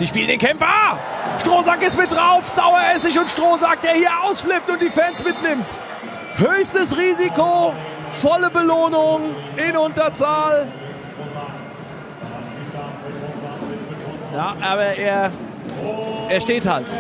Sie spielen den Kämpfer. Strohsack ist mit drauf. Saueressig und Strohsack, der hier ausflippt und die Fans mitnimmt. Höchstes Risiko, volle Belohnung in Unterzahl. Ja, aber er steht halt.